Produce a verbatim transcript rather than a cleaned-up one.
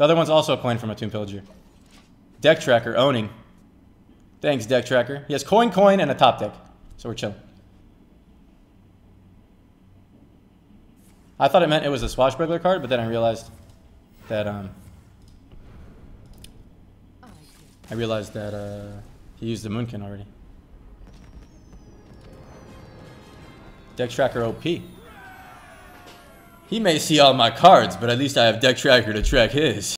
The other one's also a coin from a Tomb Pillager. Deck Tracker owning. Thanks, Deck Tracker. He has coin, coin, and a top deck. So we're chilling. I thought it meant it was a Swashbuckler card, but then I realized that um I realized that uh he used the Moonkin already. Deck Tracker O P. He may see all my cards, but at least I have Deck Tracker to track his.